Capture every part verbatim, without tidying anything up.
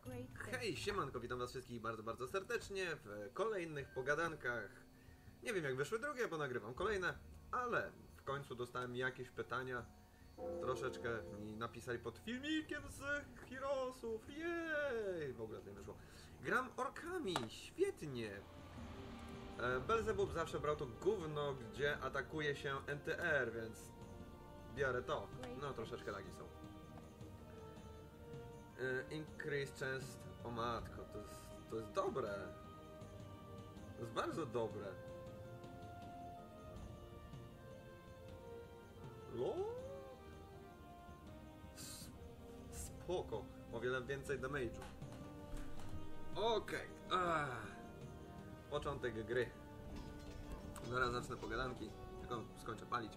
Hej, siemanko, witam was wszystkich bardzo, bardzo serdecznie w kolejnych pogadankach. Nie wiem jak wyszły drugie, bo nagrywam kolejne, ale w końcu dostałem jakieś pytania. Troszeczkę mi napisali pod filmikiem z Heroesów, jej! W ogóle to nie wyszło. Gram orkami, świetnie! Belzebub zawsze brał to gówno, gdzie atakuje się N T R, więc biorę to. No, troszeczkę lagi są. Increase chance... O matko, to jest, to jest dobre. To jest bardzo dobre. Lo? Spoko. O wiele więcej damage'u. Okej. Okay. Początek gry. Zaraz zacznę pogadanki. Tylko skończę palić.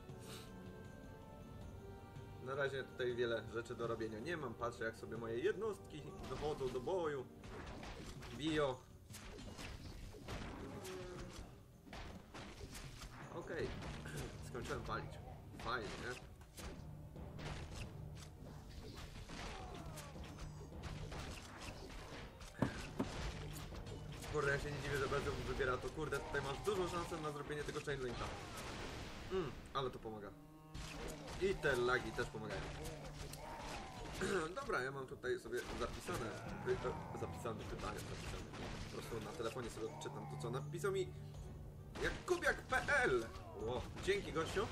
Na razie tutaj wiele rzeczy do robienia nie mam. Patrzę jak sobie moje jednostki dochodzą do boju. Bio. Okej. Okay. Skończyłem palić. Fajnie, nie? Kurde, ja się nie dziwię, że bardzo wybiera to. Kurde, tutaj masz dużą szansę na zrobienie tego chainlinka. Mm, ale to pomaga. I te lagi też pomagają. Dobra, ja mam tutaj sobie zapisane py zapisane pytania, zapisane. Po prostu na telefonie sobie odczytam to, co napisał mi Jakubiak kropka pe el. Wow, dzięki gościu.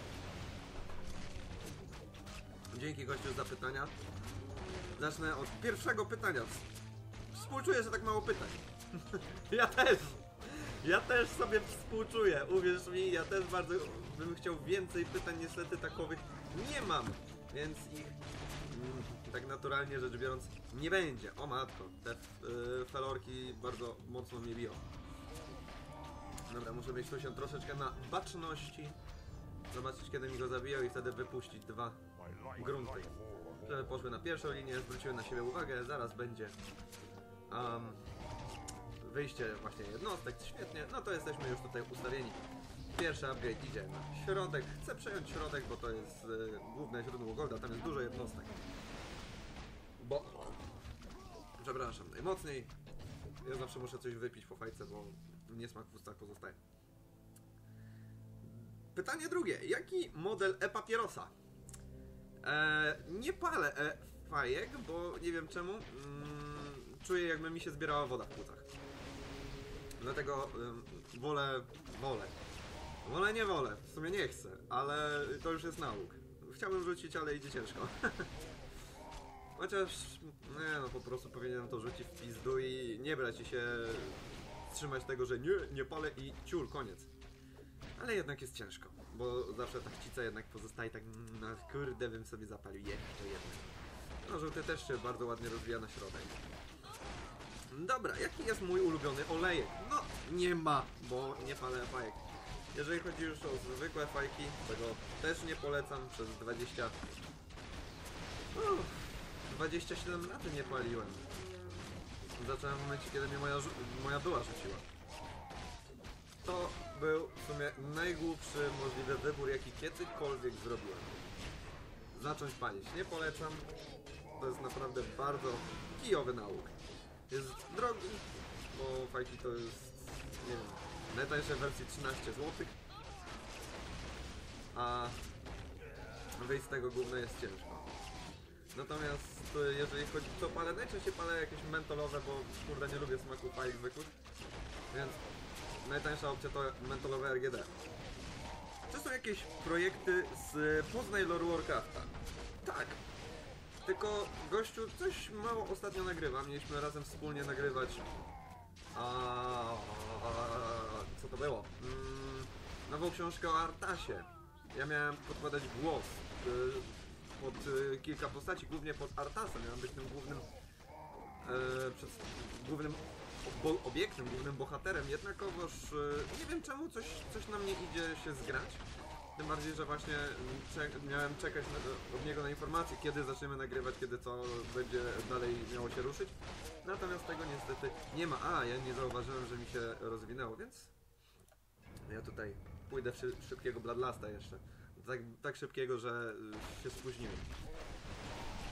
Dzięki gościu za pytania. Zacznę od pierwszego pytania. Współczuję, że tak mało pytań. Ja też. Ja też sobie współczuję. Uwierz mi, ja też bardzo bym chciał więcej pytań. Niestety takowych nie mam. Więc ich mm, tak naturalnie rzecz biorąc nie będzie. O matko, te yy, felorki bardzo mocno mnie biją. Dobra, muszę mieć tu się troszeczkę na baczności. Zobaczyć kiedy mi go zabiją i wtedy wypuścić dwa grunty. Żeby poszły na pierwszą linię, zwróciły na siebie uwagę. Zaraz będzie um, wyjście właśnie jednostek, świetnie. No to jesteśmy już tutaj ustawieni. Pierwszy upgrade idzie na środek. Chcę przejąć środek, bo to jest y, główne źródło golda, tam jest dużo jednostek. Bo... Przepraszam, najmocniej. Ja zawsze muszę coś wypić po fajce, bo niesmak w ustach pozostaje. Pytanie drugie. Jaki model e-papierosa? Eee, nie palę e-fajek, bo nie wiem czemu. Mm, czuję jakby mi się zbierała woda w płucach. Dlatego ym, wolę... wolę. Wolę, nie wolę. W sumie nie chcę, ale to już jest nauk. Chciałbym rzucić, ale idzie ciężko. Chociaż... Nie no, po prostu powinienem to rzucić w pizdu i nie brać i się... trzymać tego, że nie, nie palę i ciul, koniec. Ale jednak jest ciężko, bo zawsze ta chcica jednak pozostaje tak... No kurde, bym sobie zapalił jeszcze jedno. No, żółty też się bardzo ładnie rozwija na środek. Dobra, jaki jest mój ulubiony olejek? No, nie ma, bo nie palę fajek. Jeżeli chodzi już o zwykłe fajki, tego też nie polecam przez dwadzieścia... Uff, dwadzieścia siedem lat nie paliłem. Zacząłem w momencie, kiedy mnie moja, moja była rzuciła. To był w sumie najgłupszy możliwy wybór, jaki kiedykolwiek zrobiłem. Zacząć palić nie polecam. To jest naprawdę bardzo kijowy nauk. Jest drogi, bo fajki to jest, nie wiem, najtańsze w wersji trzynaście złotych. A wyjść z tego gówna jest ciężko. Natomiast jeżeli chodzi o co palę, najczęściej palę jakieś mentolowe, bo kurde nie lubię smaku fajek zwykłych. Więc najtańsza opcja to mentolowe R G D. To są jakieś projekty z Poznaj Lore Warcrafta. Tak. Tylko gościu coś mało ostatnio nagrywa. Mieliśmy razem wspólnie nagrywać. A, co to było? Mm, nową książkę o Artasie. Ja miałem podkładać głos y, pod y, kilka postaci, głównie pod Artasa. Miałem być tym głównym, y, przed, głównym bo, obiektem, głównym bohaterem. Jednakowoż y, nie wiem czemu coś, coś na mnie idzie się zgrać. Tym bardziej, że właśnie cze miałem czekać na, od niego na informacje, kiedy zaczniemy nagrywać, kiedy co będzie dalej miało się ruszyć. Natomiast tego niestety nie ma. A, ja nie zauważyłem, że mi się rozwinęło, więc ja tutaj pójdę w szy szybkiego Bloodlasta jeszcze. Tak, tak szybkiego, że się spóźniłem.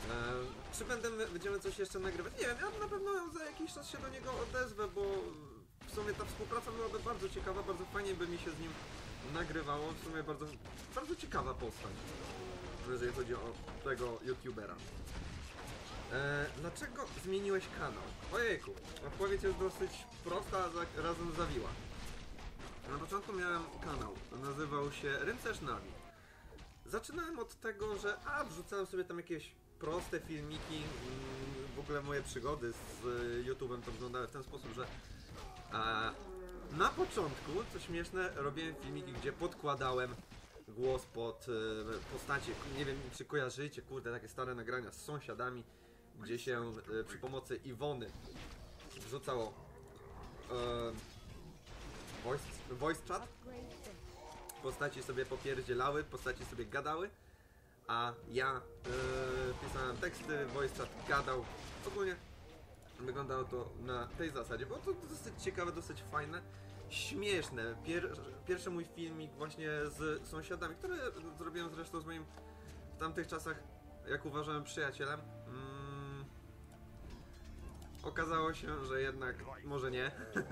czy będę, będziemy coś jeszcze nagrywać? Nie wiem, ja na pewno za jakiś czas się do niego odezwę, bo w sumie ta współpraca byłaby bardzo ciekawa, bardzo fajnie by mi się z nim nagrywało. W sumie bardzo, bardzo ciekawa postać, jeżeli chodzi o tego youtubera. E, dlaczego zmieniłeś kanał? Ojejku, odpowiedź jest dosyć prosta, a za, razem zawiła. Na początku miałem kanał, nazywał się Ryncerz Navi. Zaczynałem od tego, że a, wrzucałem sobie tam jakieś proste filmiki, w ogóle moje przygody z YouTube'em to wyglądały w ten sposób, że a, na początku, co śmieszne, robiłem filmiki, gdzie podkładałem głos pod e, postacie, nie wiem czy kojarzycie, kurde, takie stare nagrania z sąsiadami, gdzie się e, przy pomocy Iwony wrzucało e, voice, voice chat, postaci sobie popierdzielały, postaci sobie gadały, a ja e, pisałem teksty, voice chat gadał. Ogólnie wyglądało to na tej zasadzie, było to dosyć ciekawe, dosyć fajne, śmieszne. Pier, pierwszy mój filmik właśnie z sąsiadami, który zrobiłem zresztą z moim w tamtych czasach, jak uważałem, przyjacielem. Mm, okazało się, że jednak może nie.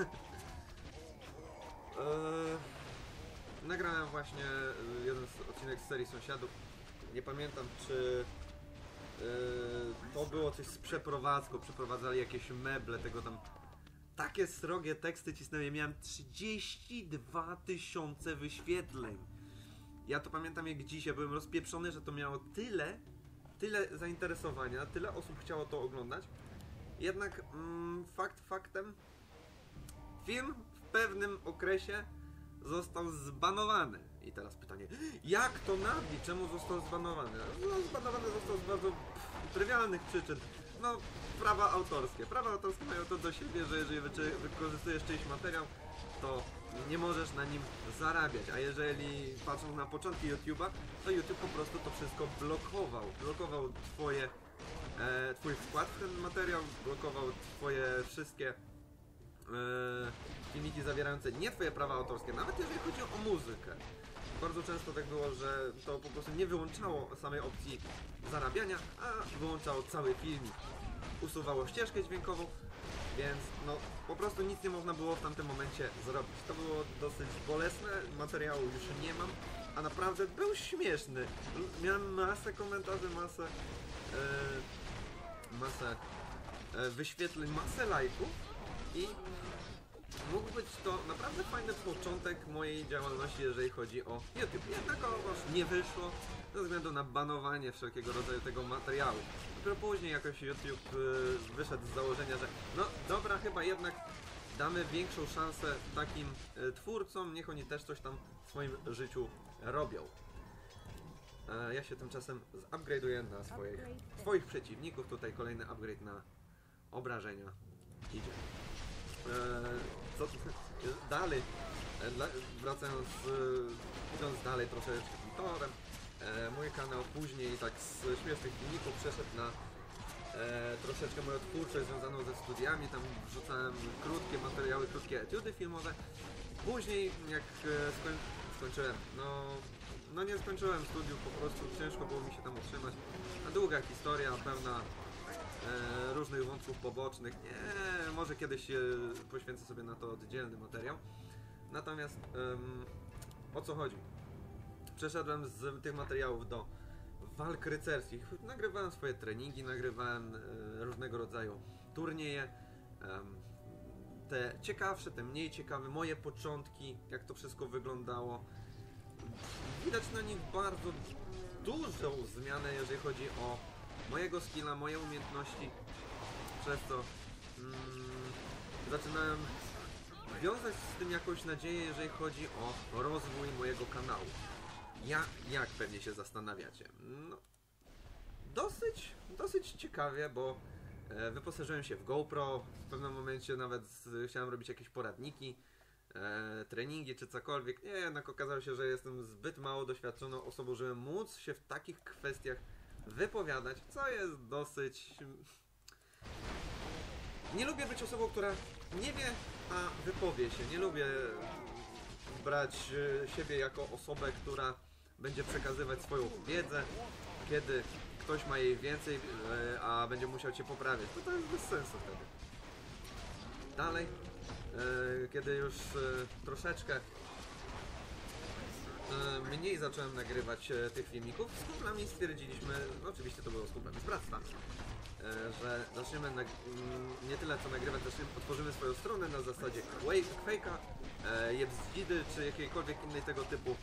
eee, nagrałem właśnie jeden z odcinek z serii Sąsiadów. Nie pamiętam, czy yy, to było coś z przeprowadzką, przeprowadzali jakieś meble, tego tam. Takie srogie teksty cisnąłem, ja miałem trzydzieści dwa tysiące wyświetleń. Ja to pamiętam jak dzisiaj, byłem rozpieprzony, że to miało tyle, tyle zainteresowania, tyle osób chciało to oglądać. Jednak mm, fakt faktem, film w pewnym okresie został zbanowany. I teraz pytanie, jak to Navi? Czemu został zbanowany? No, zbanowany został z bardzo pff, trywialnych przyczyn. No, prawa autorskie. Prawa autorskie mają to do siebie, że jeżeli wykorzystujesz czyjś materiał, to nie możesz na nim zarabiać. A jeżeli patrząc na początki YouTube'a, to YouTube po prostu to wszystko blokował. Blokował twoje, e, twój wkład w ten materiał, blokował twoje wszystkie e, filmiki zawierające nie twoje prawa autorskie, nawet jeżeli chodzi o muzykę. Bardzo często tak było, że to po prostu nie wyłączało samej opcji zarabiania, a wyłączało cały filmik. Usuwało ścieżkę dźwiękową, więc no po prostu nic nie można było w tamtym momencie zrobić. To było dosyć bolesne, materiału już nie mam, a naprawdę był śmieszny. Miałem masę komentarzy, masę, yy, masę yy, wyświetleń, masę lajków i mógł być to naprawdę fajny początek mojej działalności, jeżeli chodzi o YouTube. Jednakowoż nie wyszło ze względu na banowanie wszelkiego rodzaju tego materiału. Dopiero później jakoś YouTube yy, wyszedł z założenia, że no dobra, chyba jednak damy większą szansę takim yy, twórcom, niech oni też coś tam w swoim życiu robią. E, ja się tymczasem zupgrade'uję na swoich, swoich przeciwników. Tutaj kolejny upgrade na obrażenia idzie. Eee, co dalej, e, dla, wracając, e, idąc dalej troszeczkę tym torem, e, mój kanał później tak z śmiesznych filmików przeszedł na e, troszeczkę moją twórczość związaną ze studiami, tam wrzucałem krótkie materiały, krótkie etiudy filmowe. Później jak e, skoń, skończyłem, no, no nie skończyłem studiów, po prostu ciężko było mi się tam utrzymać. A długa historia, pełna E, różnych wątków pobocznych. Nie, może kiedyś e, poświęcę sobie na to oddzielny materiał. Natomiast em, o co chodzi? Przeszedłem z tych materiałów do walk rycerskich. Nagrywałem swoje treningi, nagrywałem e, różnego rodzaju turnieje. Em, te ciekawsze, te mniej ciekawe, moje początki, jak to wszystko wyglądało. Widać na nich bardzo dużą zmianę, jeżeli chodzi o mojego skilla, moje umiejętności, przez co mm, zaczynałem wiązać z tym jakąś nadzieję, jeżeli chodzi o rozwój mojego kanału. Ja, jak pewnie się zastanawiacie? No, dosyć, dosyć ciekawie, bo e, wyposażyłem się w GoPro, w pewnym momencie nawet z, chciałem robić jakieś poradniki, e, treningi czy cokolwiek. Nie, jednak okazało się, że jestem zbyt mało doświadczoną osobą, żeby móc się w takich kwestiach wypowiadać, co jest dosyć... Nie lubię być osobą, która nie wie, a wypowie się. Nie lubię brać siebie jako osobę, która będzie przekazywać swoją wiedzę, kiedy ktoś ma jej więcej, e, a będzie musiał cię poprawiać, to to jest bez sensu wtedy. Dalej, e, kiedy już e, troszeczkę e, mniej zacząłem nagrywać e, tych filmików, z kumplami stwierdziliśmy, no oczywiście to było z kumplami z bractwa, e, że zaczniemy nag nie tyle co nagrywać, zaczniemy, otworzymy swoją stronę na zasadzie Quake'a, e, Jebzdzidy czy jakiejkolwiek innej tego typu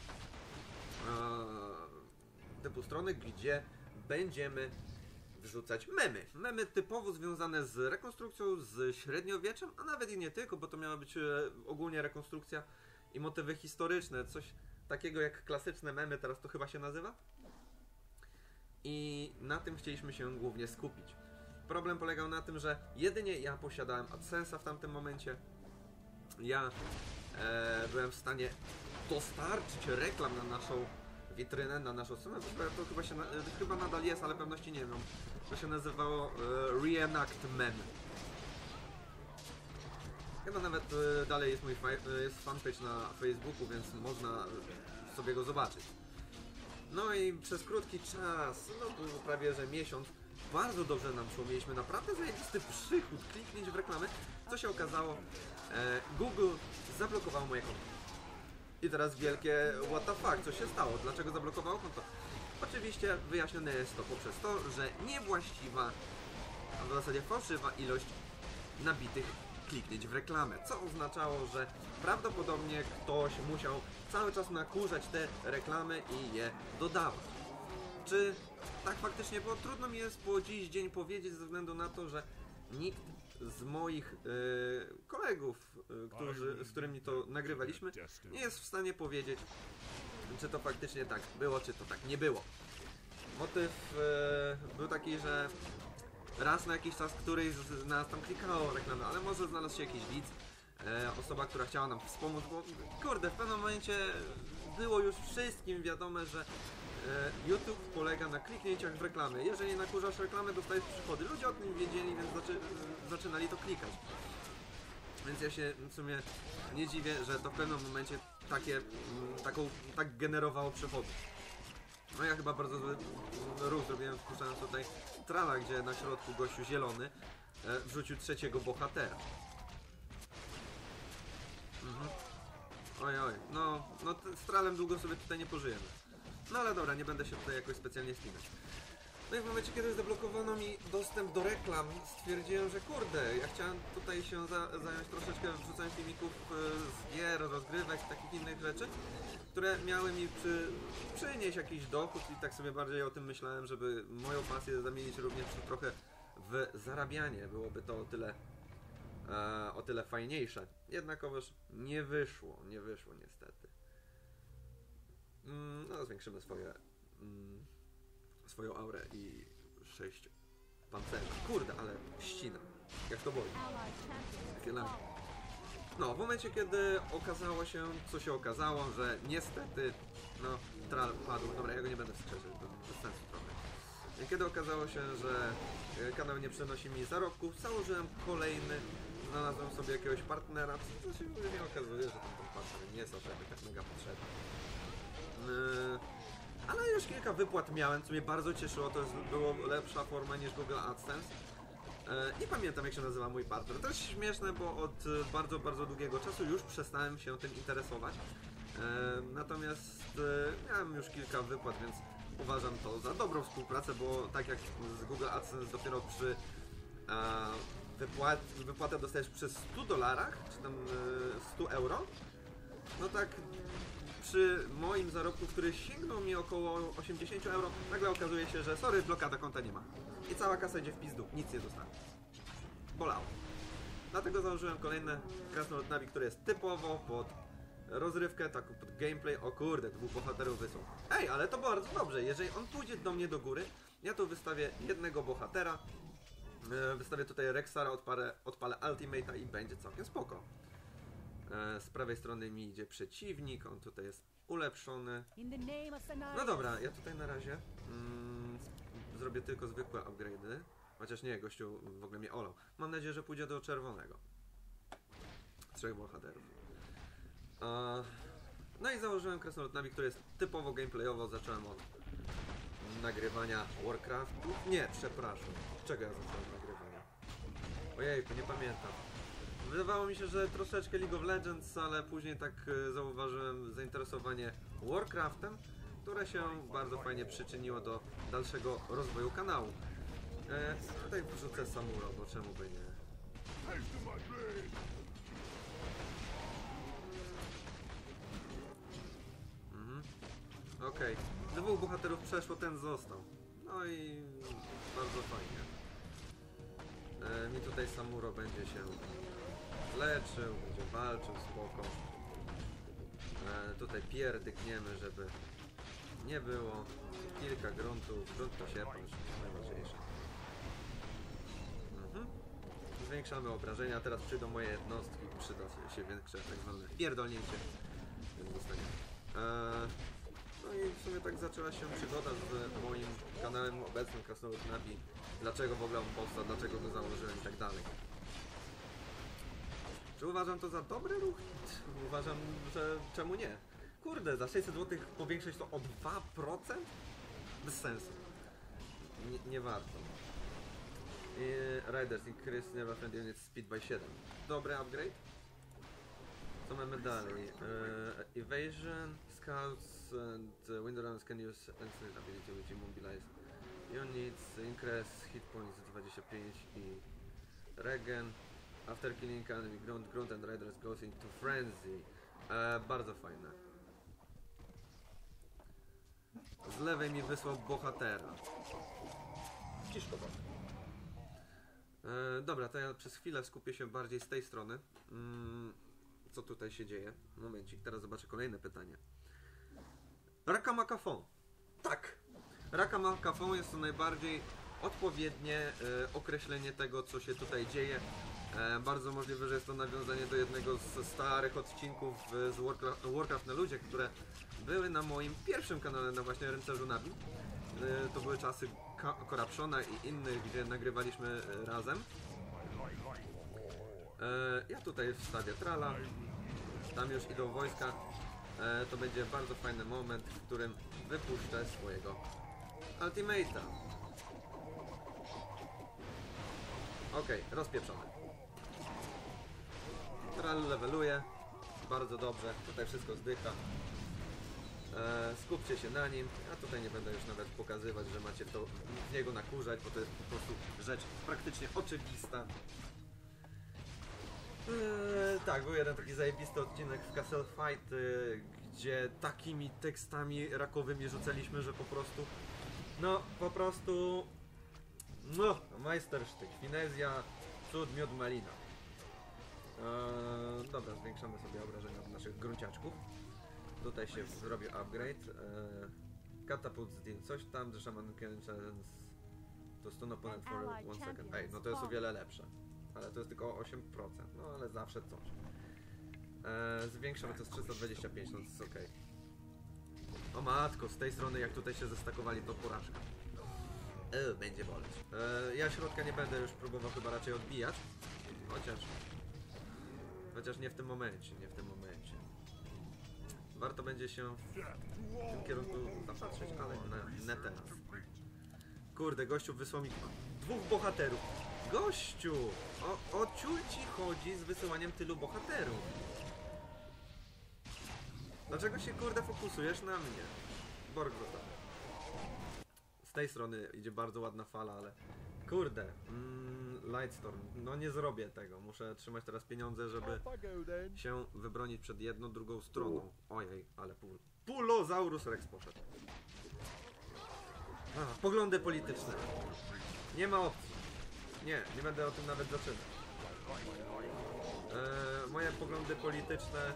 e, typu strony, gdzie będziemy wrzucać memy. Memy typowo związane z rekonstrukcją, z średniowieczem, a nawet i nie tylko, bo to miała być e, ogólnie rekonstrukcja i motywy historyczne, coś takiego jak klasyczne memy, teraz to chyba się nazywa. I na tym chcieliśmy się głównie skupić. Problem polegał na tym, że jedynie ja posiadałem AdSense'a w tamtym momencie. Ja e, byłem w stanie dostarczyć reklam na naszą witrynę, na naszą stronę. To chyba się, chyba nadal jest, ale pewności nie wiem. To się nazywało e, Reenact Mem. Chyba nawet e, dalej jest mój jest fanpage na Facebooku, więc można sobie go zobaczyć. No i przez krótki czas, no tu prawie że miesiąc, bardzo dobrze nam szło. Mieliśmy naprawdę zajebisty przychód, kliknięć w reklamy. Co się okazało? E, Google zablokował moje konto. I teraz wielkie what the fuck, co się stało? Dlaczego zablokowało konto? Oczywiście wyjaśnione jest to poprzez to, że niewłaściwa, a w zasadzie fałszywa ilość nabitych kliknięć w reklamę, co oznaczało, że prawdopodobnie ktoś musiał cały czas nakurzać te reklamy i je dodawać. Czy tak faktycznie było? Trudno mi jest po dziś dzień powiedzieć ze względu na to, że nikt z moich yy, kolegów, yy, którzy, z którymi to nagrywaliśmy, nie jest w stanie powiedzieć, czy to faktycznie tak było, czy to tak nie było. Motyw yy, był taki, że raz na jakiś czas któryś z nas tam klikało reklamę, ale może znalazł się jakiś widz, e, osoba, która chciała nam wspomóc, bo kurde, w pewnym momencie było już wszystkim wiadome, że e, YouTube polega na kliknięciach w reklamy. Jeżeli nakurzasz reklamę, dostajesz przychody. Ludzie o tym wiedzieli, więc zaczy, zaczynali to klikać. Więc ja się w sumie nie dziwię, że to w pewnym momencie takie, m, taką, tak generowało przychody. No ja chyba bardzo zły ruch zrobiłem, wpuszczając tutaj trala, gdzie na środku gościu zielony e, wrzucił trzeciego bohatera. Mhm. Oj, oj, no, no z tralem długo sobie tutaj nie pożyjemy. No ale dobra, nie będę się tutaj jakoś specjalnie spinać. No i w momencie, kiedy zablokowano mi dostęp do reklam, stwierdziłem, że kurde, ja chciałem tutaj się za, zająć troszeczkę wrzucaniem filmików z gier, rozgrywek i takich innych rzeczy, które miały mi przy, przynieść jakiś dochód i tak sobie bardziej o tym myślałem, żeby moją pasję zamienić również trochę w zarabianie. Byłoby to o tyle, e, o tyle fajniejsze. Jednakowoż nie wyszło, nie wyszło niestety. Mm, no zwiększymy swoje... Mm, swoją aurę i sześć pancerza. Kurde, ale ścina. Jak to boli. No, w momencie, kiedy okazało się, co się okazało, że niestety, no, tral padł. Dobra, ja go nie będę wskrzeszać, to bez sensu trochę. I kiedy okazało się, że kanał nie przynosi mi zarobków, założyłem kolejny, znalazłem sobie jakiegoś partnera, co się nie okazuje, że ten partner nie jest aż jakby tak mega potrzebny. Yy, Ale już kilka wypłat miałem, co mnie bardzo cieszyło, to jest, było lepsza forma niż Google AdSense. E, nie pamiętam, jak się nazywa mój partner. To jest śmieszne, bo od bardzo, bardzo długiego czasu już przestałem się tym interesować. E, natomiast e, miałem już kilka wypłat, więc uważam to za dobrą współpracę, bo tak jak z Google AdSense dopiero przy e, wypłat, wypłatę dostajesz przy stu dolarach, czy tam e, stu euro, no tak przy moim zarobku, który sięgnął mi około osiemdziesiąt euro, nagle okazuje się, że sorry, blokada konta nie ma. I cała kasa idzie w pizdu, nic nie dostanę. Bolało. Dlatego założyłem kolejne Krasnolud Navi, które jest typowo pod rozrywkę, taką pod gameplay. O kurde, dwóch bohaterów wysłał. Ej, ale to bardzo dobrze, jeżeli on pójdzie do mnie do góry, ja tu wystawię jednego bohatera, wystawię tutaj Rexara, odpalę, odpalę Ultimate'a i będzie całkiem spoko. Z prawej strony mi idzie przeciwnik, on tutaj jest ulepszony. No dobra, ja tutaj na razie mm, zrobię tylko zwykłe upgrade'y. Chociaż nie, gościu w ogóle mnie olał. Mam nadzieję, że pójdzie do czerwonego. Trzech bohaterów. Uh, no i założyłem Krasnolud Navi, który jest typowo gameplayowo. Zacząłem od nagrywania Warcraftu. Nie, przepraszam. Czego ja zacząłem nagrywania? Ojejku, nie pamiętam. Wydawało mi się, że troszeczkę League of Legends, ale później tak e, zauważyłem zainteresowanie Warcraftem, które się bardzo fajnie przyczyniło do dalszego rozwoju kanału. E, tutaj wrzucę Samuro, bo czemu by nie? Mhm. Okej, okay. Dwóch bohaterów przeszło, ten został. No i bardzo fajnie. E, mi tutaj Samuro będzie się leczył, będzie walczył, spoko. E, tutaj pierdykniemy, żeby nie było. Kilka gruntów, grunt to sierpacz, najważniejsze. Mhm. Zwiększamy obrażenia, teraz przyjdą moje jednostki, przyda się większe tak zwane pierdolnięcie, więc dostaniemy. E, no i w sumie tak zaczęła się przygoda z moim kanałem obecnym Krasnolud Nabi. Dlaczego w ogóle on powstał, dlaczego go założyłem i tak dalej. Czy uważam to za dobry ruch? Uważam, że czemu nie? Kurde, za sześćset złotych powiększyć to o dwa procent? Bez sensu. Nie, nie warto. I Riders increase never friend unit speed by siedem. Dobry upgrade. Co mamy dalej? Uh, evasion, scouts and window runners can use instant ability which immobilize units, increase hit points dwadzieścia pięć i regen. After killing enemy grunt, grunt and riders goes into frenzy. E, bardzo fajne. Z lewej mi wysłał bohatera. Ciszkowo. E, dobra, to ja przez chwilę skupię się bardziej z tej strony. Mm, co tutaj się dzieje? Momencik, teraz zobaczę kolejne pytanie. Rakamakafon. Tak. Rakamakafon jest to najbardziej odpowiednie e, określenie tego, co się tutaj dzieje. E, bardzo możliwe, że jest to nawiązanie do jednego z starych odcinków z Warcraft, Warcraft na ludzie, które były na moim pierwszym kanale na właśnie Rycerzu Nabi. E, to były czasy Corruptiona i innych, gdzie nagrywaliśmy razem. E, ja tutaj wstawię trala, tam już idą wojska. E, to będzie bardzo fajny moment, w którym wypuszczę swojego ultimate'a. Okej, okay, rozpieprzony. Tral leveluje, bardzo dobrze, tutaj wszystko zdycha. E, skupcie się na nim, ja tutaj nie będę już nawet pokazywać, że macie to w niego nakurzać, bo to jest po prostu rzecz praktycznie oczywista. E, tak, był jeden taki zajebisty odcinek w Castle Fight, e, gdzie takimi tekstami rakowymi rzucaliśmy, że po prostu, no po prostu, no, majstersztyk, finezja, cud, miód, malina. Eee, dobra, zwiększamy sobie obrażenia od naszych grunciaczków. Tutaj się zrobi upgrade. Eee, Catapult zdjęć coś tam, the shaman can chance to stun opponent for one second. Ej, no to jest o wiele lepsze. Ale to jest tylko o osiem procent, no ale zawsze coś. Eee, zwiększamy to z trzysta dwadzieścia pięć, no to jest ok. O matko, z tej strony jak tutaj się zestakowali, to porażka. Eee, będzie boleć. Eee, ja środka nie będę już próbował chyba raczej odbijać. Chociaż... Chociaż nie w tym momencie, nie w tym momencie. Warto będzie się w tym kierunku zapatrzeć, ale nie, nie teraz. Kurde, gościu wysłał mi dwóch bohaterów. Gościu! O, o ciul ci chodzi z wysyłaniem tylu bohaterów? Dlaczego się, kurde, fokusujesz na mnie? Borg został. Z tej strony idzie bardzo ładna fala, ale... Kurde, mm, Lightstorm, no nie zrobię tego, muszę trzymać teraz pieniądze, żeby się wybronić przed jedną, drugą stroną. Ojej, ale pul... Pulozaurus Rex poszedł. A, poglądy polityczne. Nie ma opcji. Nie, nie będę o tym nawet zaczynać. Eee, moje poglądy polityczne...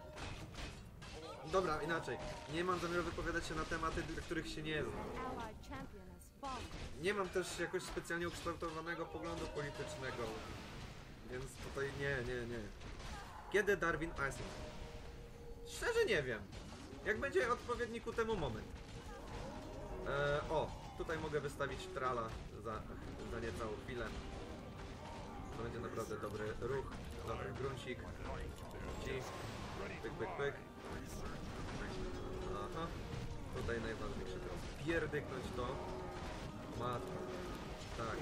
Dobra, inaczej. Nie mam zamiaru wypowiadać się na tematy, dla których się nie znam. Nie mam też jakoś specjalnie ukształtowanego poglądu politycznego, więc tutaj nie, nie, nie. Kiedy Darwin Asing? Szczerze nie wiem. Jak będzie odpowiedni ku temu moment. Eee, o, tutaj mogę wystawić trala za, za niecałą chwilę. To będzie naprawdę dobry ruch, dobry gruncik. Ci. Pyk, pyk, pyk. Aha. Tutaj najważniejsze teraz. Pierdyknąć to. Matko. Tak.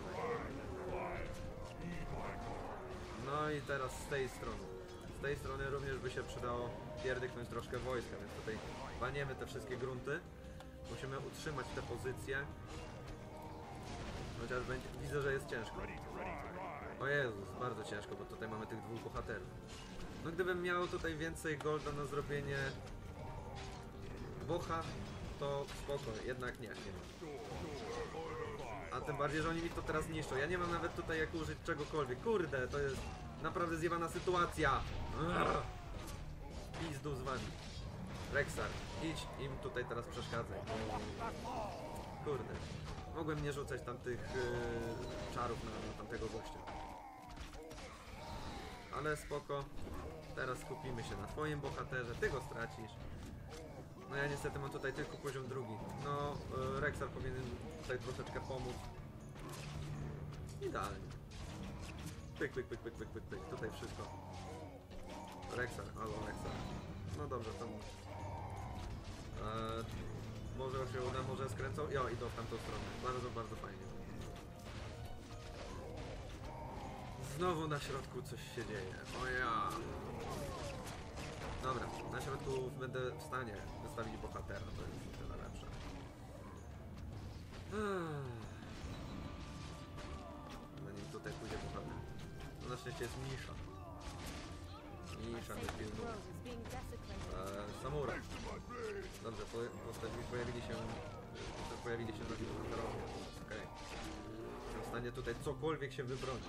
No i teraz z tej strony. Z tej strony również by się przydało pierdyknąć troszkę wojska, więc tutaj baniemy te wszystkie grunty. Musimy utrzymać te pozycje. Chociaż będzie, widzę, że jest ciężko. O Jezus, bardzo ciężko, bo tutaj mamy tych dwóch bohaterów. No gdybym miał tutaj więcej golda na zrobienie bocha, to spoko, jednak nie, nie mam. A tym bardziej, że oni mi to teraz niszczą. Ja nie mam nawet tutaj jak użyć czegokolwiek. Kurde, to jest naprawdę zjebana sytuacja. Pizdu z wami. Rexar, idź im tutaj teraz przeszkadzaj. Kurde. Mogłem nie rzucać tamtych yy, czarów na, na tamtego gościa. Ale spoko. Teraz skupimy się na twoim bohaterze. Ty go stracisz. No ja niestety mam tutaj tylko poziom drugi. No, yy, Rexar powinien tutaj troszeczkę pomóc. Idealnie. Pyk, pyk, pyk, pyk, pyk, pyk, pyk. Tutaj wszystko. Rexar, albo Rexar. No dobrze, to... Eee, może się uda, może skręcą. Jo, idą w tamtą stronę. Bardzo, bardzo fajnie. Znowu na środku coś się dzieje. O ja. Dobra, na środku będę w stanie wystawić bohatera, to jest o tyle lepsze. Zanim tutaj pójdzie bohater. No na szczęście jest Misza. Misza mnie pilnuje. Eee, samuraj. Dobrze, po, postawi, pojawili się pojawili się nowi bohaterowie. Okej. Okay. Jestem w stanie tutaj cokolwiek się wybronić.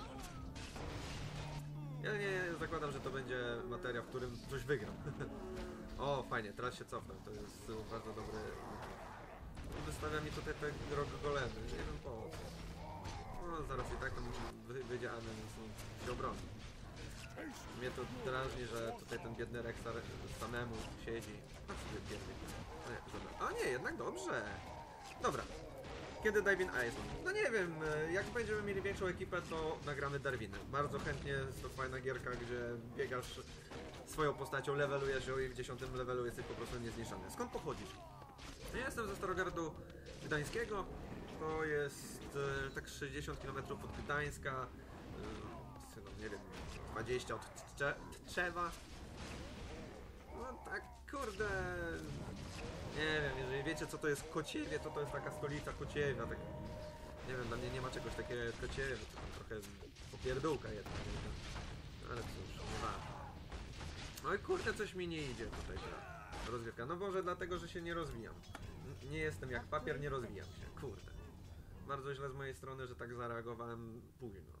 Ja nie zakładam, że to będzie materia, w którym coś wygram. O, fajnie, teraz się cofnę. To jest bardzo dobry... Wystawia mi tutaj te golemy. Nie wiem po co. No, zaraz i tak tam wyjdzie Amen, więc się obroni. Mnie to drażni, że tutaj ten biedny Rexar samemu siedzi. A sobie biedny. A nie, jednak dobrze. Dobra. Kiedy Darwin Iceman? No nie wiem, jak będziemy mieli większą ekipę, to nagramy Darwiny. Bardzo chętnie, jest to fajna gierka, gdzie biegasz swoją postacią, levelujesz ją i w dziesiątym levelu jesteś po prostu niezniszczony. Skąd pochodzisz? Ja jestem ze Starogardu Gdańskiego. To jest e, tak sześćdziesiąt kilometrów od Gdańska. E, no, nie wiem, dwadzieścia od Tczewa. No tak, kurde... Nie wiem, jeżeli wiecie co to jest Kociewie, to to jest taka stolica Kociewia, tak... Nie wiem, dla mnie nie ma czegoś takiego jak Kociewie, to tam trochę popierdółka jedna, nie wiem. Ale cóż, nie warto. No i kurde, coś mi nie idzie tutaj ta rozgrywka. No może dlatego, że się nie rozwijam. N nie jestem jak papier, nie rozwijam się, kurde. Bardzo źle z mojej strony, że tak zareagowałem późno.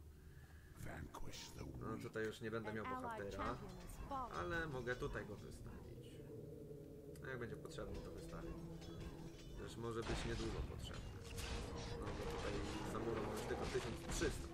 No tutaj już nie będę miał bohatera, ale mogę tutaj go wystawić. No jak będzie potrzebny, to wystawię. Też może być niedługo potrzebny. No bo tutaj samurą ma już tylko tysiąc trzysta.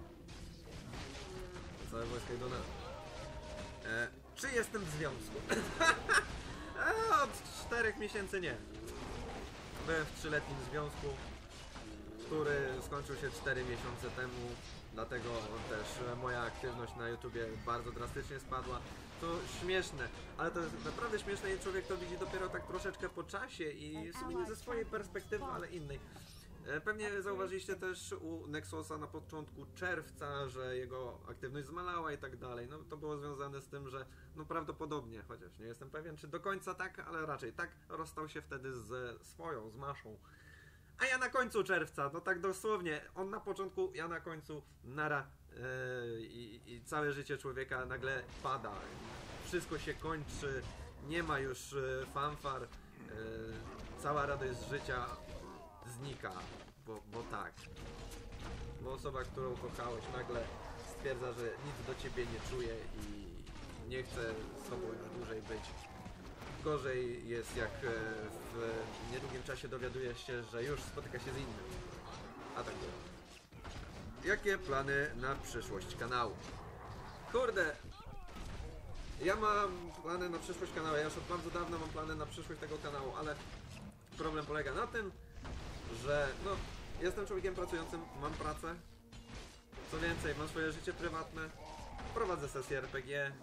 Całe wojsko idą na... E, czy jestem w związku? e, od czterech miesięcy nie. Byłem w trzyletnim związku, który skończył się cztery miesiące temu. Dlatego też moja aktywność na YouTubie bardzo drastycznie spadła. To śmieszne, ale to jest naprawdę śmieszne i człowiek to widzi dopiero tak troszeczkę po czasie i w sumie nie ze swojej perspektywy, ale innej. Pewnie zauważyliście też u Nexusa na początku czerwca, że jego aktywność zmalała i tak dalej. No to było związane z tym, że no prawdopodobnie, chociaż nie jestem pewien czy do końca tak, ale raczej tak, rozstał się wtedy ze swoją, z Maszą. A ja na końcu czerwca, no tak dosłownie, on na początku, ja na końcu, nara. Yy, i, i całe życie człowieka nagle pada. Wszystko się kończy, nie ma już yy, fanfar, yy, cała radość z życia znika, bo, bo tak. Bo osoba, którą kochałeś, nagle stwierdza, że nic do ciebie nie czuje i nie chce z tobą już dłużej być. Gorzej jest, jak w niedługim czasie dowiadujesz się, że już spotyka się z innym. A tak było. Jakie plany na przyszłość kanału? Kurde! Ja mam plany na przyszłość kanału, ja już od bardzo dawna mam plany na przyszłość tego kanału, ale problem polega na tym, że no, jestem człowiekiem pracującym, mam pracę. Co więcej, mam swoje życie prywatne, prowadzę sesje R P G,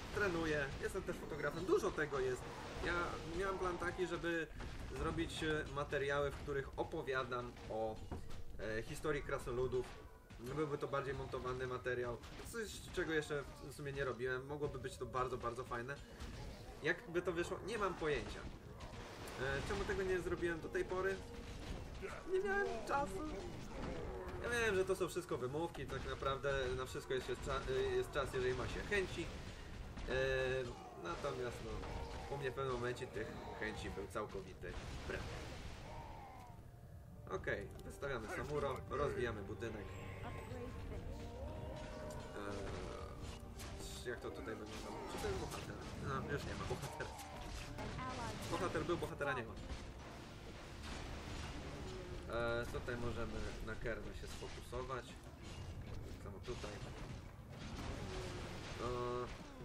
trenuję, jestem też fotografem, dużo tego jest. Ja miałem plan taki, żeby zrobić materiały, w których opowiadam o e, historii krasoludów. Byłby to bardziej montowany materiał, coś czego jeszcze w sumie nie robiłem, mogłoby być to bardzo, bardzo fajne. Jakby to wyszło, nie mam pojęcia. E, czemu tego nie zrobiłem do tej pory? Nie miałem czasu. Ja wiem, że to są wszystko wymówki, tak naprawdę na wszystko jest, jest, cza jest czas, jeżeli ma się chęci. E, natomiast no, u mnie w pewnym momencie tych chęci był całkowity brak. Okej, okay, wystawiamy samuro, rozwijamy budynek. Eee, jak to tutaj wygląda? Czy to jest bohater? No, już nie ma bohatera. Bohater był, bohatera nie ma. Eee, tutaj możemy na Kerna się sfokusować. Tak samo tutaj. Eee,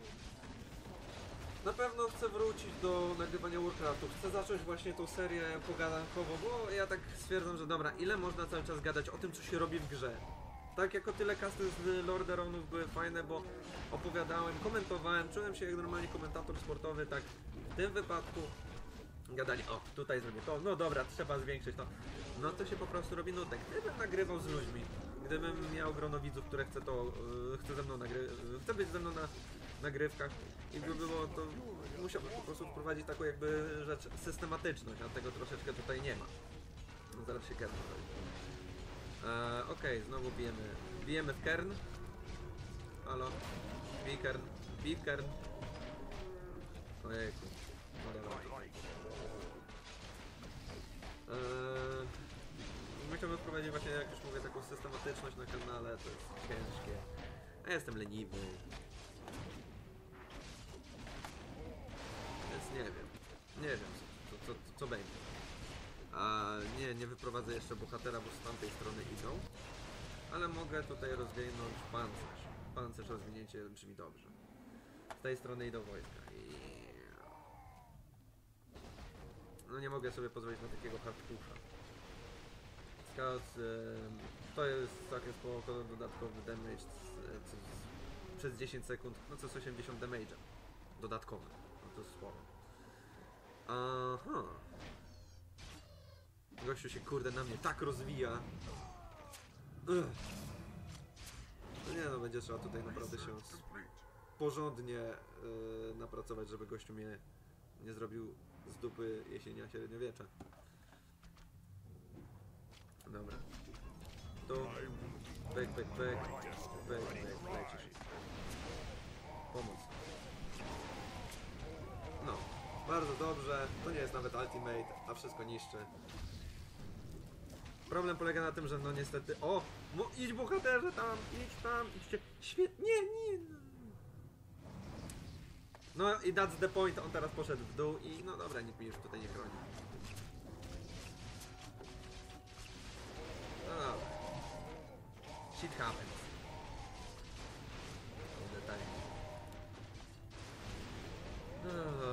na pewno chcę wrócić do nagrywania Warcraftu. Chcę zacząć właśnie tą serię pogadankową, bo ja tak stwierdzam, że dobra, ile można cały czas gadać o tym, co się robi w grze. Tak jako tyle casty z Lordaeronów były fajne, bo opowiadałem, komentowałem, czułem się jak normalnie komentator sportowy, tak w tym wypadku gadanie, o tutaj zrobię to, no dobra, trzeba zwiększyć to, no to się po prostu robi nudne. Gdybym nagrywał z ludźmi, gdybym miał grono widzów, które chce to, yy, chce ze mną nagry chce być ze mną na nagrywkach i by było to, musiałbym po prostu wprowadzić taką jakby rzecz, systematyczność, a tego troszeczkę tutaj nie ma. No zaraz się Kern robi. Eee, Okej, okay, znowu bijemy, bijemy w Kern. Halo, bij Kern, bij Kern. Ojejku, no dobra. Eee, musiałbym wprowadzić właśnie, jak już mówię, taką systematyczność na kanale, to jest ciężkie. A ja jestem leniwy. Więc nie wiem, nie wiem co, co, co, co będzie. A nie, nie wyprowadzę jeszcze bohatera, bo z tamtej strony idą. Ale mogę tutaj rozwinąć pancerz. Pancerz, rozwinięcie brzmi dobrze. Z tej strony idą wojska. I... no nie mogę sobie pozwolić na takiego hardpusha. Scouts, yy, to jest całkiem spoko, dodatkowy damage z, z, przez dziesięć sekund, no co jest osiemdziesiąt damage'a. Dodatkowy, no to jest sporo. Aha. Gościu się kurde na mnie tak rozwija. Ugh. No nie no, będzie trzeba tutaj naprawdę się porządnie yy, napracować, żeby gościu mnie nie zrobił z dupy jesienia średniowiecza. Dobra. Tu. Back, back, back. Back, back, lecisz. Pomoc. No. Bardzo dobrze. To nie jest nawet ultimate, a wszystko niszczy. Problem polega na tym, że no niestety... O! No idź bohaterze tam! Idź tam! Idźcie! Świetnie! Nie! No i that's the point. On teraz poszedł w dół i no dobra, nikt mi już tutaj nie chroni. No dobra. Shit happens. Detalj. No.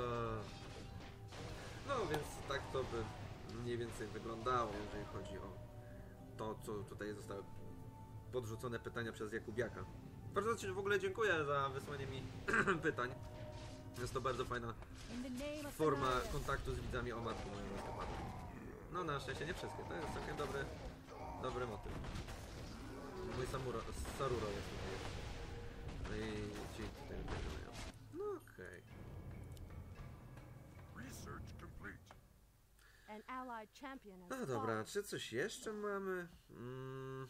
no więc tak to by mniej więcej wyglądało, jeżeli chodzi o to, co tutaj zostały podrzucone pytania przez Jakubiaka. Bardzo Ci w ogóle dziękuję za wysłanie mi pytań. Jest to bardzo fajna forma kontaktu z widzami. O matku, moje maska padła. No na szczęście nie wszystkie, to jest całkiem dobry, dobry motyw. Mój Samuro, Saruro jest tutaj. No i ci tutaj wyglądają. No okej. Okay. No dobra, czy coś jeszcze mamy? Mm.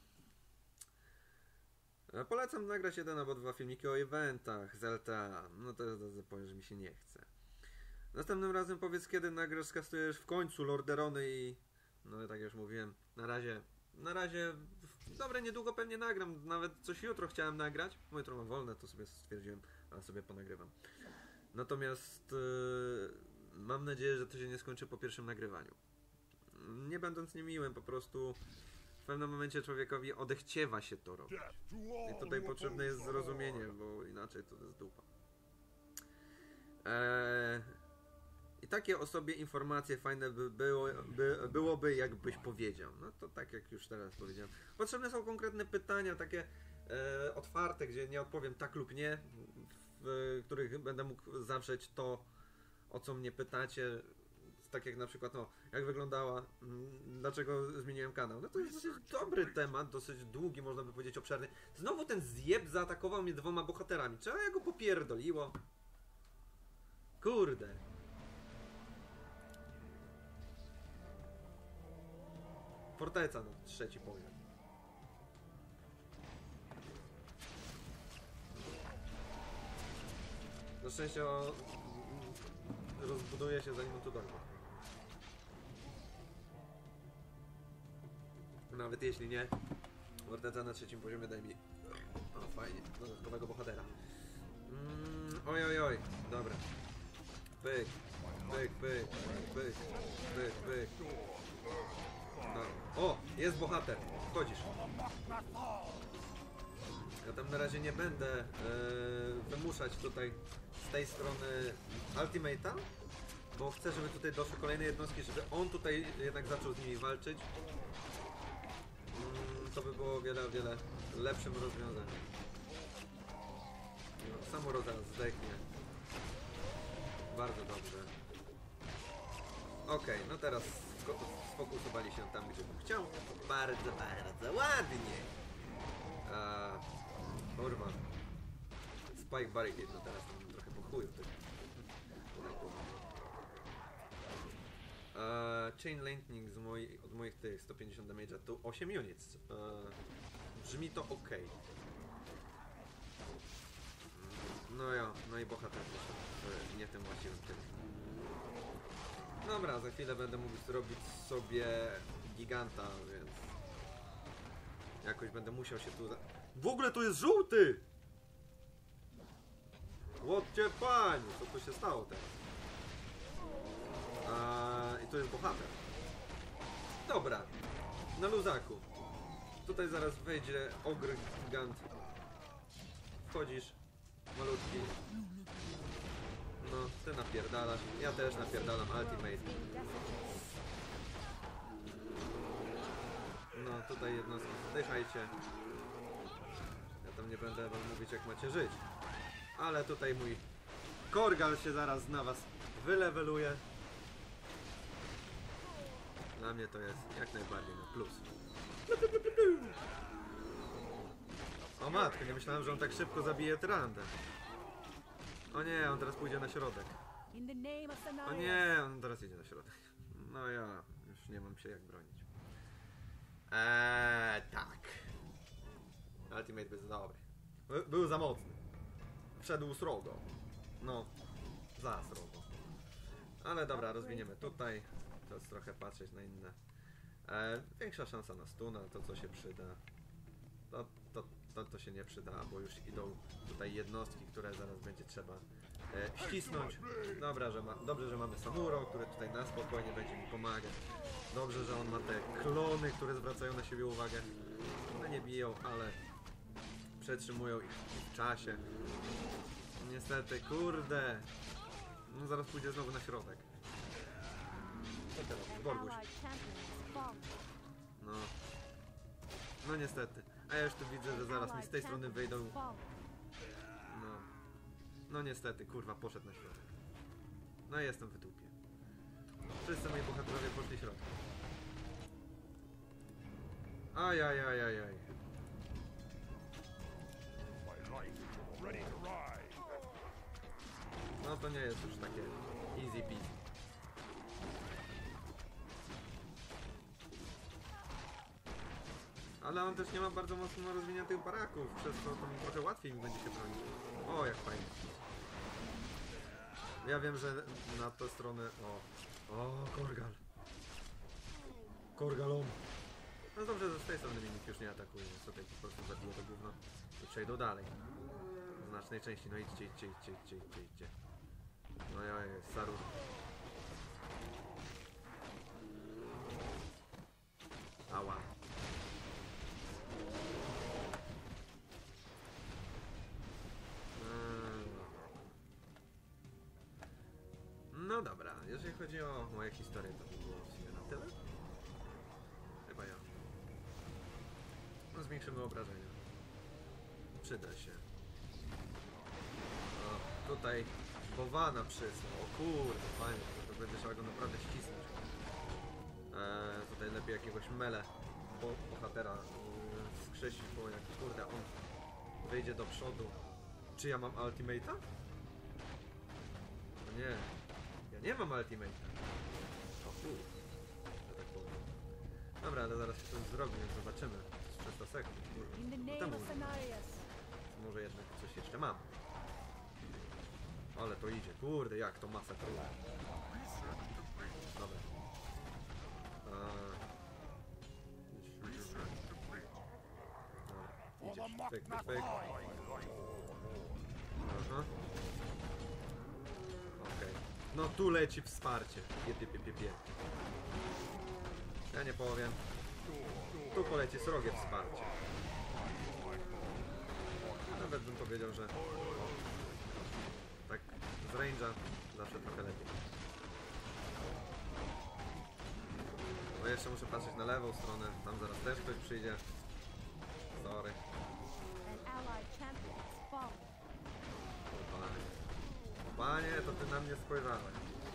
Polecam nagrać jeden albo dwa filmiki o eventach z L T A. No to powiem, że mi się nie chce. Następnym razem powiedz, kiedy nagrasz, skastujesz w końcu Lordaerony i... no tak jak już mówiłem, na razie... Na razie... Dobre, niedługo pewnie nagram. Nawet coś jutro chciałem nagrać. Bo jutro mam wolne, to sobie stwierdziłem, a sobie ponagrywam. Natomiast... Yy, mam nadzieję, że to się nie skończy po pierwszym nagrywaniu. Nie będąc niemiłym, po prostu... W pewnym momencie człowiekowi odechciewa się to robić. I tutaj potrzebne jest zrozumienie, bo inaczej to jest dupa. Eee, I takie o sobie informacje fajne by było, by, byłoby, jakbyś powiedział. No to tak jak już teraz powiedziałem. Potrzebne są konkretne pytania, takie e, otwarte, gdzie nie odpowiem tak lub nie. w których będę mógł zawrzeć to, o co mnie pytacie. Tak jak na przykład, no, jak wyglądała, dlaczego zmieniłem kanał. No to jest dosyć dobry temat, dosyć długi, można by powiedzieć, obszerny. Znowu ten zjeb zaatakował mnie dwoma bohaterami. Czemu ja go popierdoliło? Kurde. Forteca, no, trzeci poziom. Na szczęście o... rozbuduje się, zanim on tu dojdzie. Nawet jeśli nie, Forteca na trzecim poziomie daj mi... O, fajnie, dodatkowego bohatera. Mm, oj, oj, oj, dobra. Pyk, pyk, pyk, pyk, pyk, pyk. No. O, jest bohater, wchodzisz. Ja tam na razie nie będę e, wymuszać tutaj z tej strony Ultimate'a, bo chcę, żeby tutaj doszły kolejne jednostki, żeby on tutaj jednak zaczął z nimi walczyć. Mm, to by było o wiele, o wiele lepszym rozwiązaniem. No, Samuro zaraz zdechnie. Bardzo dobrze. Okej, okay, no teraz sfokusowali się tam, gdzie bym chciał. Bardzo, bardzo ładnie. A, kurwa. Spike Barricade, no teraz mam trochę po chuju. Tak. Uh, chain Lightning z moi, od moich tych sto pięćdziesiąt damage'a to osiem units. Uh, brzmi to ok. No ja, no i bohater też, nie tym właściwym tym. Dobra, za chwilę będę mógł zrobić sobie giganta, więc jakoś będę musiał się tu... Za... W ogóle tu jest żółty! Łodcie pani! Co tu się stało teraz? A, i to jest bohater. Dobra, na luzaku. Tutaj zaraz wejdzie ogr gigant. Wchodzisz, malutki. No, ty napierdalasz. Ja też napierdalam ultimate. No, tutaj jednostki, zdychajcie. Ja tam nie będę wam mówić, jak macie żyć. Ale tutaj mój Korgal się zaraz na was wyleweluje. Dla mnie to jest jak najbardziej na plus. O matko, nie myślałem, że on tak szybko zabije Tyrandę. O nie, on teraz pójdzie na środek. O nie, on teraz idzie na środek. No ja już nie mam się jak bronić. Eee, tak. Ultimate był za dobry. By, był za mocny. Wszedł srogo. No, za srogo. Ale dobra, rozwiniemy tutaj. Teraz trochę patrzeć na inne. E, większa szansa na stuna, to co się przyda. To, to, to, to się nie przyda, bo już idą tutaj jednostki, które zaraz będzie trzeba e, ścisnąć. Dobra, że ma, dobrze, że mamy Samuro, który tutaj na spokojnie będzie mi pomagać. Dobrze, że on ma te klony, które zwracają na siebie uwagę. One nie biją, ale przetrzymują ich w czasie. Niestety, kurde. No zaraz pójdzie znowu na środek. Co teraz? Borguś. No. No niestety. A ja już tu widzę, że zaraz mi z tej strony wyjdą. No. No niestety, kurwa, poszedł na środek. No i jestem w dupie. Wszyscy moi bohaterowie poszli środkiem. Ajajajajaj. No to nie jest już takie easy peasy. Ale on też nie ma bardzo mocno rozwiniętych baraków, przez to tam trochę łatwiej mi będzie się bronić. O, jak fajnie. Ja wiem, że na tę stronę... O, o, Korgal. Korgalon. No dobrze, że z tej strony mnie nikt już nie atakuje, więc tutaj po prostu zabiję to gówno i przejdą dalej. W znacznej części, no idźcie, idźcie, idźcie, idźcie, idźcie, idźcie. No ja jest Sarur. Ała. No dobra, jeżeli chodzi o moje historie, to by było w sumie na tyle. Chyba ja. No zwiększymy obrażenia. Przyda się. O, tutaj Bowana przysłał. O kurde, fajnie, to, to będzie trzeba go naprawdę ścisnąć. Eee, tutaj lepiej jakiegoś mele bo, bohatera yy, skrzesić, bo jak kurde on wyjdzie do przodu. Czy ja mam ultimate'a? No nie, ja nie mam ultimate'a. O kurde, że tak powiem. Dobra, ale zaraz się to zrobi, więc zobaczymy. trzysta sekund, kurde. No temu może jednak coś jeszcze mam. Ale to idzie, kurde, jak to masa trudna. Dobra. Dobra, idziesz, pyk, pyk, pyk. Aha. Okej. No tu leci wsparcie. Pie, pie, pie, pie, pie. Ja nie powiem. Tu poleci srogie wsparcie. Nawet bym powiedział, że tak z range'a zawsze trochę lepiej. No jeszcze muszę patrzeć na lewą stronę, tam zaraz też ktoś przyjdzie. Sorry. O panie. O panie, to ty na mnie spojrzałeś.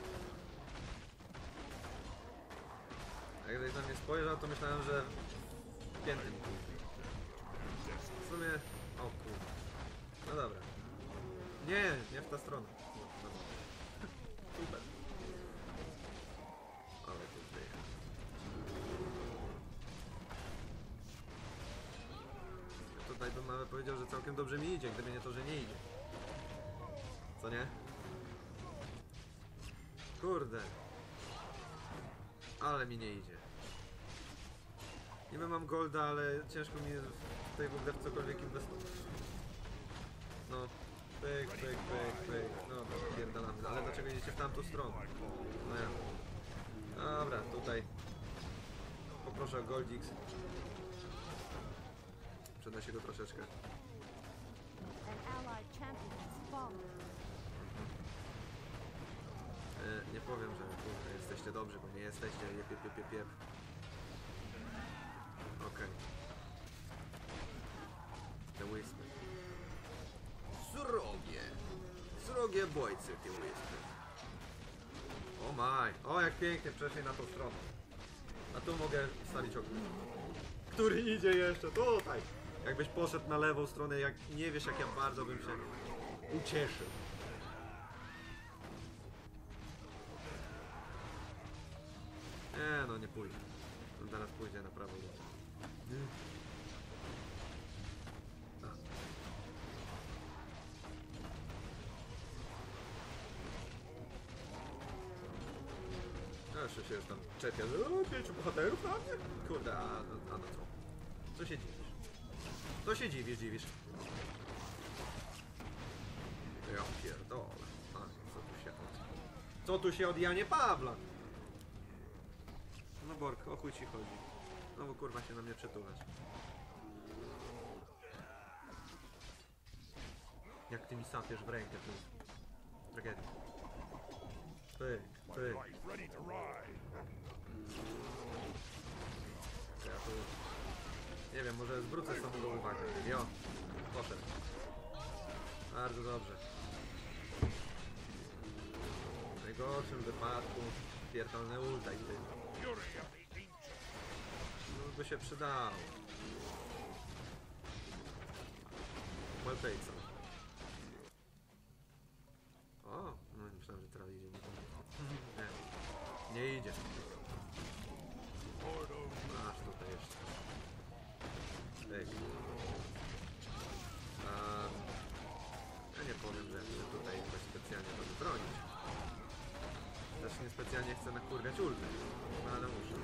Jak gdybyś na mnie spojrzał, to myślałem, że pięty mi kupi. W sumie... O kurde. No dobra. Nie, nie w tę stronę. No. Super. Ale to zdycha. Ja tutaj bym nawet powiedział, że całkiem dobrze mi idzie, gdyby nie to, że nie idzie. Co nie? Kurde. Ale mi nie idzie. Niby mam golda, ale ciężko mi tutaj w ogóle w cokolwiek inwestować. No, pyk, pyk, pyk, pyk. No, to pierdalamy. Ale dlaczego idziecie w tamtą stronę? No ja. Dobra, tutaj. Poproszę o Goldix. Przenosi go troszeczkę. E, nie powiem, że kurde, jesteście dobrzy, bo nie jesteście. Jep, jep, jep, jep, jep. Okej. Okay. Te łyspy. Srogie. Srogie bojcy, te łyspy. O maj. O, jak pięknie przeszli na tą stronę. A tu mogę wstawić okno. Który idzie jeszcze? Tutaj. Jakbyś poszedł na lewą stronę, jak nie wiesz, jak ja bardzo bym się ucieszył. Nie, no nie pójdzie. On zaraz pójdzie na prawo. No jeszcze się już tam czepia, że o, pięciu bohaterów na mnie? Kurde, a, a no co? Co się dziwisz? Co się dziwisz, dziwisz? Ja pierdolę. A, co tu się od... Co tu się od Janie Pawla? No Bork, o chuj ci chodzi. No bo kurwa się na mnie przetulać. Jak ty mi sapiesz w rękę, to jest tragedia. Pyk, pyk. Ja tu... Nie wiem, może zwrócę sobie do uwagi. Jo, poszedł. Bardzo dobrze. W najgorszym wypadku pierdolne ulta i ty. No by się przydało. Well played, son. O, no nie myślałem, że teraz idzie. Nie, nie idzie. Masz tutaj jeszcze. Pyk. Um, ja nie powiem, że, że tutaj jakoś specjalnie to bronić. Też nie specjalnie chcę nakurwiać ulty, no ale muszę.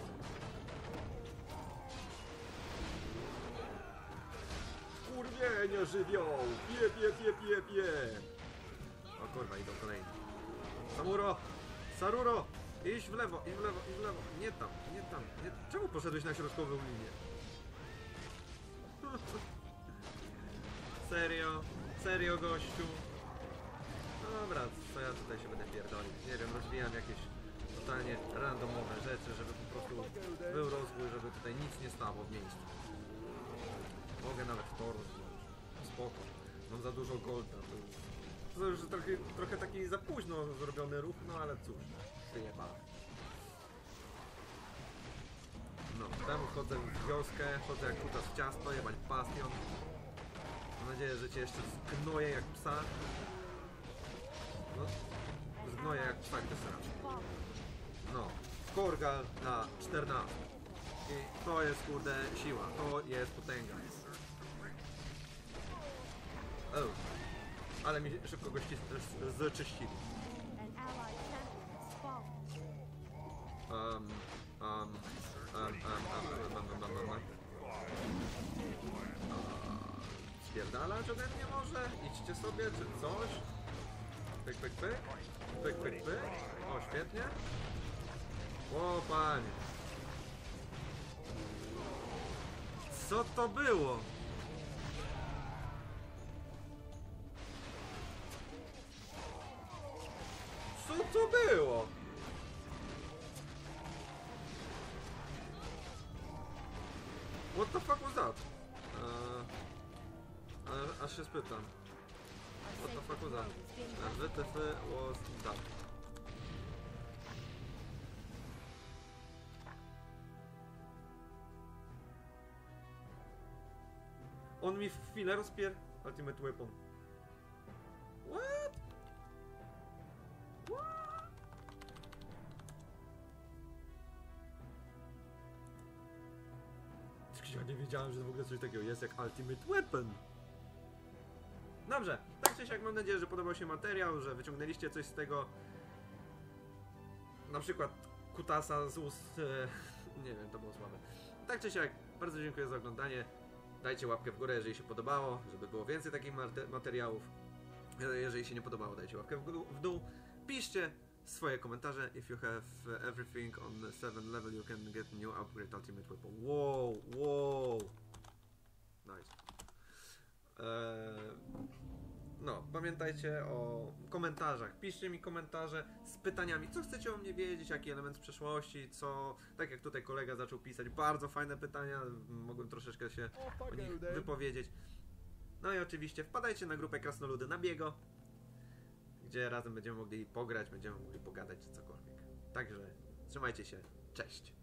Kurwienie żywioł! Pie, pie, pie, pie, pie! O kurwa, idą kolejni. Samuro! Saruro! Iść w lewo, iść w lewo, iść w lewo. Nie tam, nie tam. Nie... Czemu poszedłeś na środkową linię? Serio? Serio, gościu? Dobra, co ja tutaj się będę pierdolił? Nie wiem, rozwijam jakieś totalnie randomowe rzeczy, żeby po prostu był rozwój, żeby tutaj nic nie stało w miejscu. Mogę nawet to rozwijać. Spoko. Mam za dużo golda. To To już trochę, trochę taki za późno zrobiony ruch, no ale cóż, wyjebane. No, temu chodzę w wioskę, chodzę jak kutas w ciasto, jebać bastion. Mam nadzieję, że cię jeszcze zgnoję jak psa. No, zgnoję jak psa, gdy srasz. No, Korgal na czternaście. I to jest kurde siła, to jest potęga. O, ale mi szybko go zczyścili. Um, um, um, um, um, um, um, um, um. Spierdalać ode mnie może? Idźcie sobie, czy coś? Pyk, pyk, pyk. Pyk, pyk, pyk. O, świetnie. O, panie. Co to było? Co to było? What the fuck was that? Uh, a, aż się spytam. What the fuck was that? Uh, W T F was that. On mi w chwilę rozpier... Ultimate Weapon. What? What? Ja nie wiedziałem, że w ogóle coś takiego jest jak Ultimate Weapon. Dobrze, tak czy siak mam nadzieję, że podobał się materiał, że wyciągnęliście coś z tego. Na przykład kutasa z ust... E, nie wiem, to było słabe. Tak czy siak, bardzo dziękuję za oglądanie. Dajcie łapkę w górę, jeżeli się podobało, żeby było więcej takich materiałów. Jeżeli się nie podobało, dajcie łapkę w dół. Piszcie swoje komentarze. If you have everything on seven level, you can get new upgrade ultimate weapon. Wow, wow. Nice. Eee, no, pamiętajcie o komentarzach. Piszcie mi komentarze z pytaniami, co chcecie o mnie wiedzieć, jaki element z przeszłości, co... Tak jak tutaj kolega zaczął pisać, bardzo fajne pytania, mogłem troszeczkę się o nich wypowiedzieć. No i oczywiście wpadajcie na grupę Krasnoludy na Biego, gdzie razem będziemy mogli pograć, będziemy mogli pogadać czy cokolwiek. Także trzymajcie się, cześć!